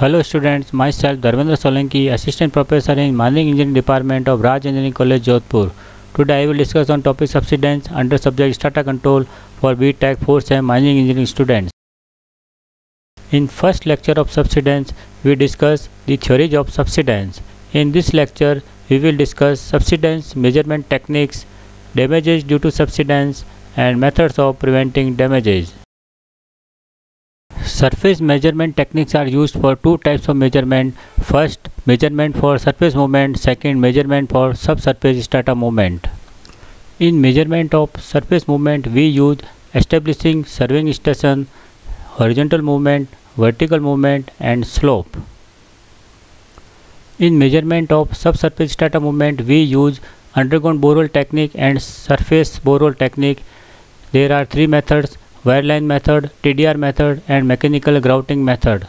Hello students, myself Dharmendra Solanki, Assistant Professor in Mining Engineering Department of Raj Engineering College, Jodhpur. Today I will discuss on topic subsidence under subject Strata Control for BTech 4th Sem Mining Engineering students. In first lecture of subsidence, we discuss the theories of subsidence. In this lecture, we will discuss subsidence measurement techniques, damages due to subsidence, and methods of preventing damages. Surface measurement techniques are used for two types of measurement. First, measurement for surface movement. Second, measurement for subsurface strata movement. In measurement of surface movement, we use establishing surveying station, horizontal movement, vertical movement, and slope. In measurement of subsurface strata movement, we use underground borehole technique and surface borehole technique. There are three methods: wireline method, TDR method, and mechanical grouting method.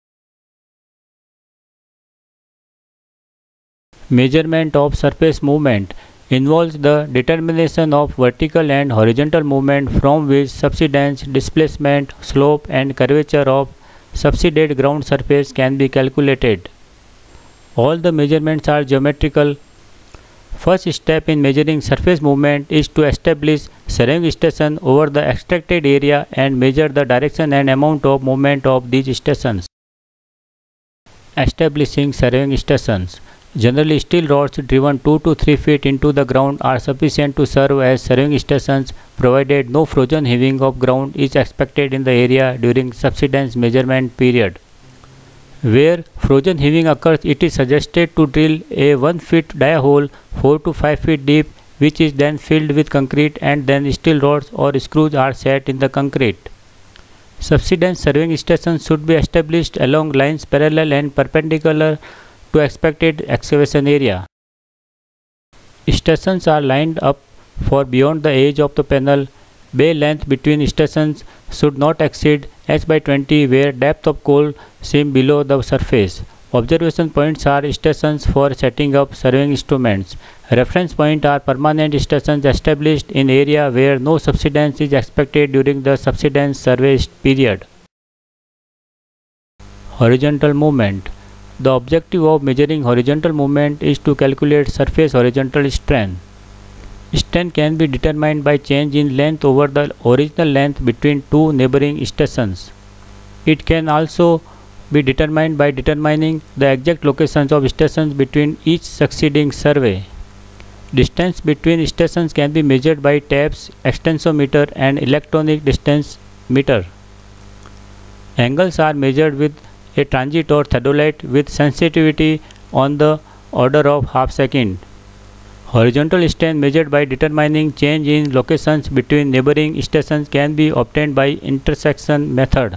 Measurement of surface movement involves the determination of vertical and horizontal movement from which subsidence, displacement, slope, and curvature of subsided ground surface can be calculated. All the measurements are geometrical. First step in measuring surface movement is to establish surveying station over the extracted area and measure the direction and amount of movement of these stations. Establishing surveying stations. Generally, steel rods driven 2 to 3 feet into the ground are sufficient to serve as surveying stations, provided no frozen heaving of ground is expected in the area during subsidence measurement period. Where frozen heaving occurs, it is suggested to drill a 1 foot dia hole 4 to 5 feet deep, which is then filled with concrete, and then steel rods or screws are set in the concrete. Subsidence surveying stations should be established along lines parallel and perpendicular to expected excavation area. Stations are lined up for beyond the edge of the panel. Bay length between stations should not exceed h/20, where depth of coal seam below the surface. Observation points are stations for setting up surveying instruments. Reference points are permanent stations established in area where no subsidence is expected during the subsidence survey period. Horizontal movement. The objective of measuring horizontal movement is to calculate surface horizontal strain. Strain can be determined by change in length over the original length between two neighboring stations. It can also be determined by determining the exact locations of stations between each succeeding survey. Distance between stations can be measured by taps, extensometer, and electronic distance meter. Angles are measured with a transit or theodolite with sensitivity on the order of half second. Horizontal strain measured by determining change in locations between neighboring stations can be obtained by intersection method.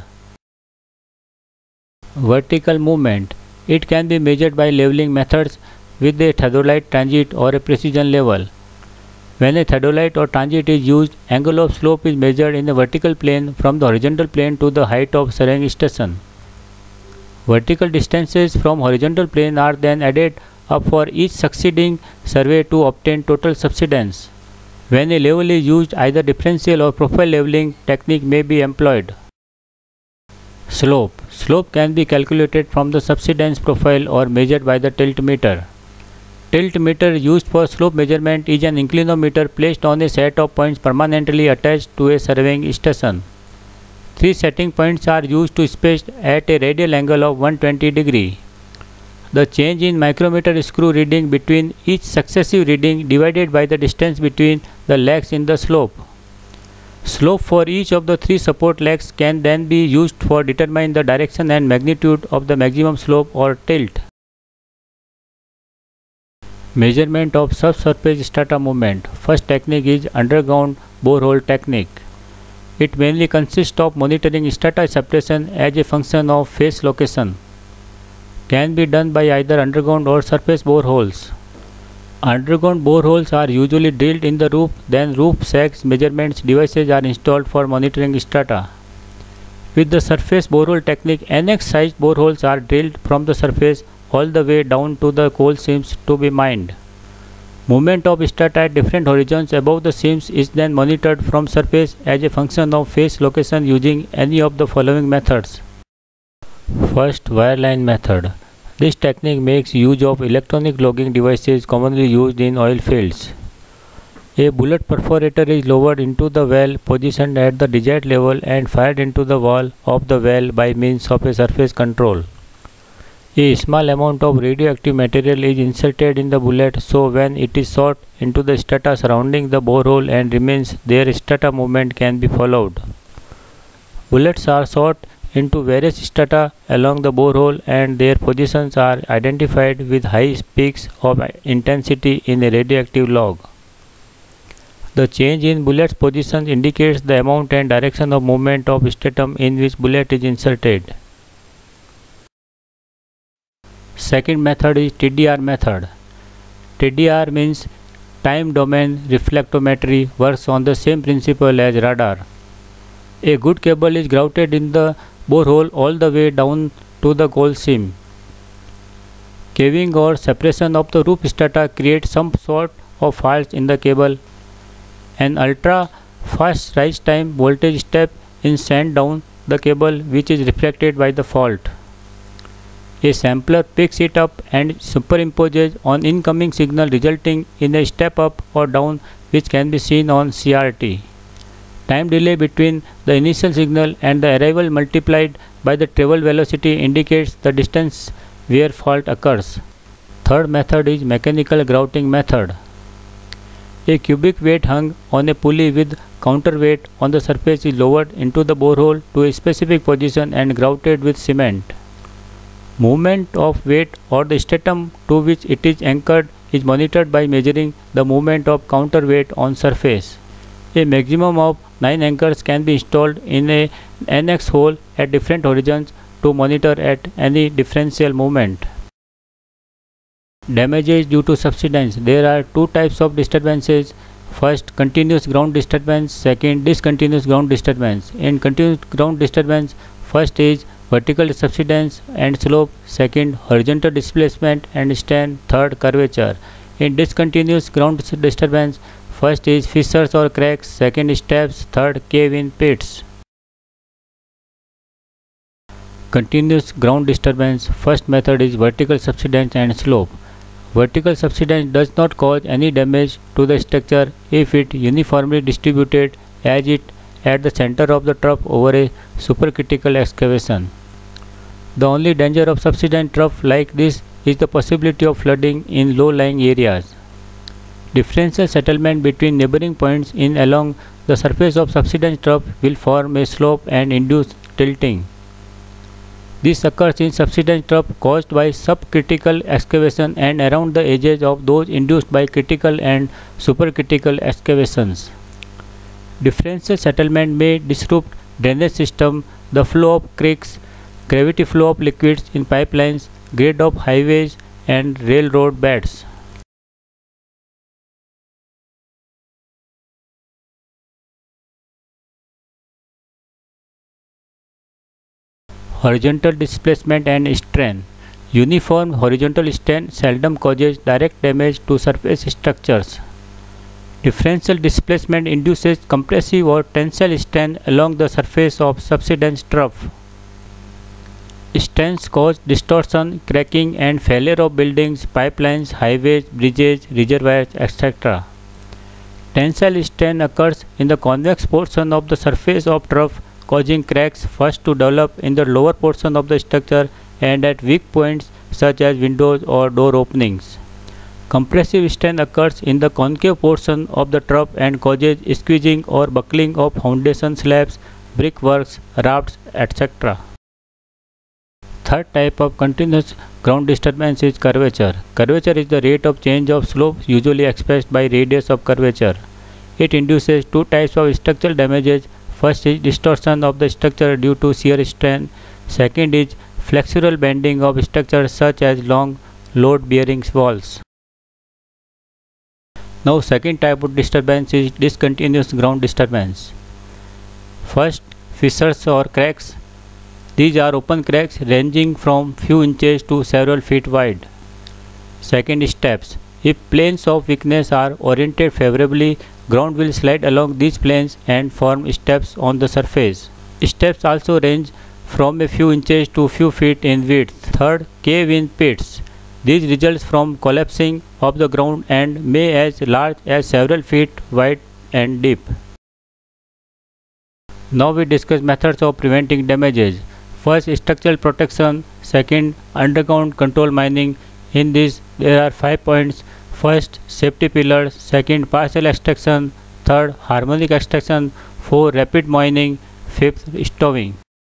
Vertical movement. It can be measured by leveling methods with a theodolite transit or a precision level. When a theodolite or transit is used, angle of slope is measured in the vertical plane from the horizontal plane to the height of surveying station. Vertical distances from horizontal plane are then added up for each succeeding survey to obtain total subsidence. When a level is used, either differential or profile leveling technique may be employed. Slope. Slope can be calculated from the subsidence profile or measured by the tilt meter. Tilt meter used for slope measurement is an inclinometer placed on a set of points permanently attached to a surveying station. Three setting points are used to spaced at a radial angle of 120 degree. The change in micrometer screw reading between each successive reading divided by the distance between the legs in the slope. Slope for each of the three support legs can then be used for determining the direction and magnitude of the maximum slope or tilt. Measurement of subsurface strata movement. First technique is underground borehole technique. It mainly consists of monitoring strata separation as a function of face location. Can be done by either underground or surface boreholes. Underground boreholes are usually drilled in the roof, then roof sacks measurements devices are installed for monitoring strata. With the surface borehole technique, NX sized boreholes are drilled from the surface all the way down to the coal seams to be mined. Movement of strata at different horizons above the seams is then monitored from surface as a function of face location using any of the following methods. First, wireline method. This technique makes use of electronic logging devices commonly used in oil fields. A bullet perforator is lowered into the well positioned at the desired level and fired into the wall of the well by means of a surface control. A small amount of radioactive material is inserted in the bullet, so when it is shot into the strata surrounding the borehole and remains there, strata movement can be followed. Bullets are shot into various strata along the borehole and their positions are identified with high peaks of intensity in a radioactive log. The change in bullet's position indicates the amount and direction of movement of stratum in which bullet is inserted. Second method is TDR method. TDR means time domain reflectometry, works on the same principle as radar. A good cable is grouted in the borehole all the way down to the coal seam. Caving or separation of the roof strata creates some sort of faults in the cable. An ultra fast rise time voltage step is sent down the cable which is reflected by the fault. A sampler picks it up and superimposes on incoming signal, resulting in a step up or down which can be seen on CRT. Time delay between the initial signal and the arrival multiplied by the travel velocity indicates the distance where fault occurs. Third method is mechanical grouting method. A cubic weight hung on a pulley with counterweight on the surface is lowered into the borehole to a specific position and grouted with cement. Movement of weight or the stratum to which it is anchored is monitored by measuring the movement of counterweight on surface. A maximum of 9 anchors can be installed in a NX hole at different horizons to monitor at any differential movement. Damages due to subsidence. There are two types of disturbances. First, continuous ground disturbance. Second, discontinuous ground disturbance. In continuous ground disturbance, first is vertical subsidence and slope. Second, horizontal displacement and strain. Third, curvature. In discontinuous ground disturbance, first is fissures or cracks. Second, steps. Third, cave-in pits. Continuous ground disturbance. First method is vertical subsidence and slope. Vertical subsidence does not cause any damage to the structure if it uniformly distributed as it at the center of the trough over a supercritical excavation. The only danger of subsident trough like this is the possibility of flooding in low-lying areas. Differential settlement between neighboring points in along the surface of subsident trough will form a slope and induce tilting. This occurs in subsidence trough caused by subcritical excavation and around the edges of those induced by critical and supercritical excavations. Differential settlement may disrupt drainage system, the flow of creeks, gravity flow of liquids in pipelines, grade of highways and railroad beds. Horizontal displacement and strain. Uniform horizontal strain seldom causes direct damage to surface structures. Differential displacement induces compressive or tensile strain along the surface of subsidence trough. Strains cause distortion, cracking and failure of buildings, pipelines, highways, bridges, reservoirs, etc. Tensile strain occurs in the convex portion of the surface of trough, causing cracks first to develop in the lower portion of the structure and at weak points such as windows or door openings. Compressive strain occurs in the concave portion of the trough and causes squeezing or buckling of foundation slabs, brickworks, rafts, etc. Third type of continuous ground disturbance is curvature. Curvature is the rate of change of slope usually expressed by radius of curvature. It induces two types of structural damages. First is distortion of the structure due to shear strain. Second is flexural bending of structures such as long load-bearing walls. Now second type of disturbance is discontinuous ground disturbance. First, fissures or cracks. These are open cracks ranging from few inches to several feet wide. Second, steps. If planes of weakness are oriented favorably, ground will slide along these planes and form steps on the surface. Steps also range from a few inches to few feet in width. Third, cave in pits. These results from collapsing of the ground and may as large as several feet wide and deep. Now we discuss methods of preventing damages. First, structural protection. Second, underground control mining. In this, there are 5 points. First, safety pillars. Second, partial extraction. Third, harmonic extraction. 4, rapid mining. 5th, stowing.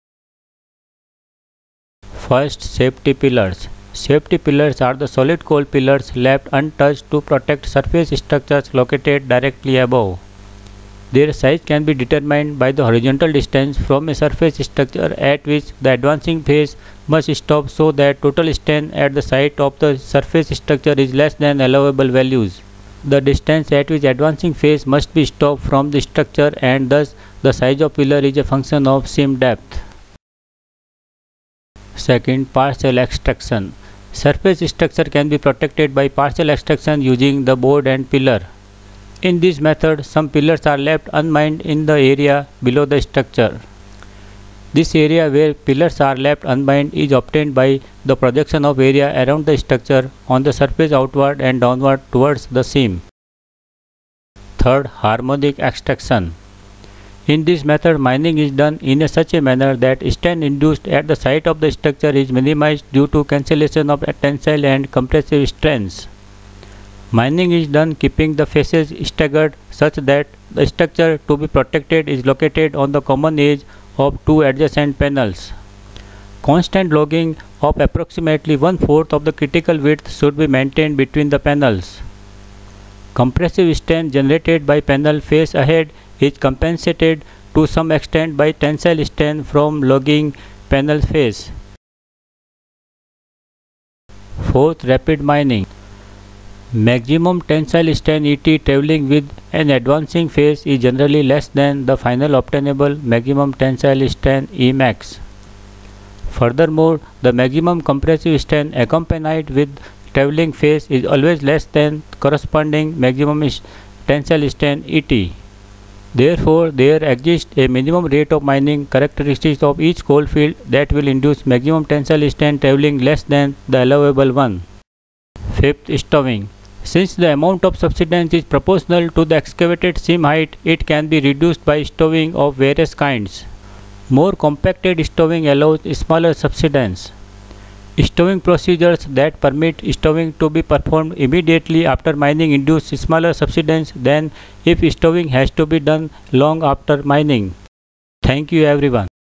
First, safety pillars. Safety pillars are the solid coal pillars left untouched to protect surface structures located directly above. Their size can be determined by the horizontal distance from a surface structure at which the advancing phase must stop so that total strain at the site of the surface structure is less than allowable values. The distance at which advancing phase must be stopped from the structure, and thus the size of pillar is a function of seam depth. Second, partial extraction. Surface structure can be protected by partial extraction using the board and pillar. In this method, some pillars are left unmined in the area below the structure. This area where pillars are left unmined is obtained by the projection of area around the structure on the surface outward and downward towards the seam. Third, harmonic extraction. In this method, mining is done in such a manner that strain induced at the site of the structure is minimized due to cancellation of tensile and compressive strains. Mining is done keeping the faces staggered such that the structure to be protected is located on the common edge of two adjacent panels. Constant logging of approximately 1/4 of the critical width should be maintained between the panels. Compressive strain generated by panel face ahead is compensated to some extent by tensile strain from logging panel face. Fourth, rapid mining. Maximum tensile strain ET traveling with an advancing phase is generally less than the final obtainable maximum tensile strain Emax. Furthermore, the maximum compressive strain accompanied with traveling phase is always less than corresponding maximum tensile strain ET. Therefore, there exists a minimum rate of mining characteristics of each coal field that will induce maximum tensile strain traveling less than the allowable one. Fifth, stowing. Since the amount of subsidence is proportional to the excavated seam height, it can be reduced by stowing of various kinds. More compacted stowing allows smaller subsidence. Stowing procedures that permit stowing to be performed immediately after mining induce smaller subsidence than if stowing has to be done long after mining. Thank you everyone.